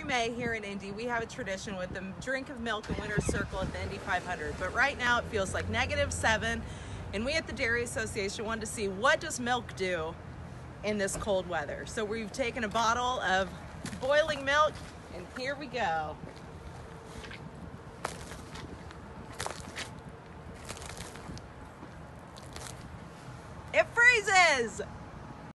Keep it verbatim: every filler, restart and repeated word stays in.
May here in Indy, we have a tradition with the drink of milk and winner's circle at the Indy five hundred. But right now it feels like negative seven, and we at the Dairy Association wanted to see what does milk do in this cold weather. So we've taken a bottle of boiling milk, and here we go. It freezes!